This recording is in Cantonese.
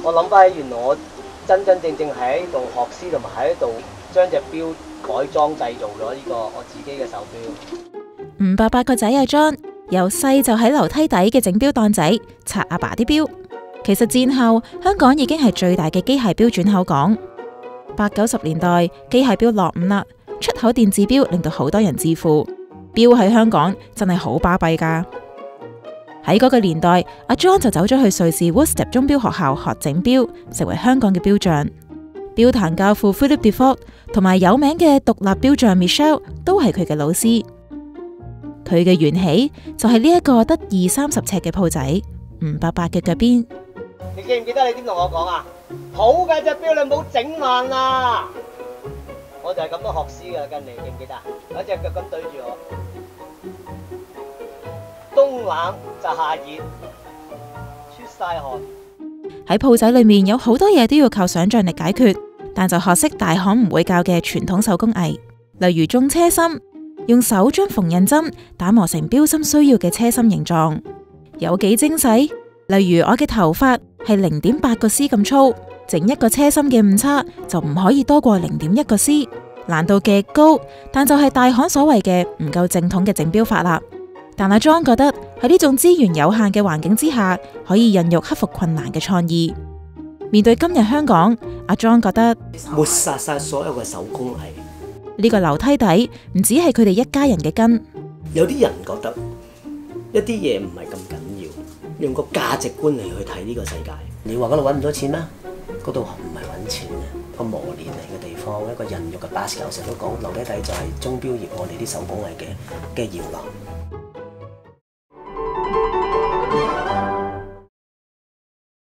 我諗翻起原來我真正喺度學師，同埋喺度將隻錶改裝製造咗呢個我自己嘅手錶。 吳伯伯個仔阿 John 由細就喺樓梯底嘅整錶檔仔拆阿爸啲錶。其實戰後香港已經係最大嘅機械錶轉口港。80、90年代機械錶落伍啦，出口電子錶令到好多人致富。錶喺香港真係好巴閉噶。喺嗰個年代，阿 John 就走咗去瑞士 Worcester 鐘錶學校學整錶，成為香港嘅錶匠。錶壇教父 Philip Default 同埋有名嘅獨立錶匠 Michelle 都係佢嘅老師。佢嘅緣起就係呢一個得20-30尺嘅鋪仔，吳伯伯嘅腳邊。 你記唔記得你點同我講啊？好嘅隻錶你唔好整慢啦！我就係咁樣學師噶，跟你記唔記得啊？有隻腳咁對住我，冬冷就夏熱，出晒汗。 喺鋪仔裏面有好多嘢都要靠想象力解決，但就學識大行唔會教嘅傳統手工藝，例如種車心，用手將縫紉針打磨成錶芯需要嘅車心形狀，有幾精細。例如我嘅頭髮係0.8個絲咁粗，整一個車心嘅誤差就唔可以多過0.1個絲，難度極高，但就係大行所謂嘅唔夠正統嘅整錶法啦。但阿 John 覺得喺呢種資源有限嘅環境之下，可以孕育克服困難嘅創意。面對今日香港，阿 John 覺得抹殺晒所有嘅手工藝。 呢個樓梯底唔只係佢哋一家人嘅根。 有啲人覺得一啲嘢唔係咁緊要，用個價值觀嚟去睇呢個世界。你話嗰度揾唔到錢咩？嗰度唔係揾錢嘅，個磨練嚟嘅地方，一個孕育嘅 basket。我成日都講樓梯底就係鐘錶業我哋啲手工藝嘅搖籃。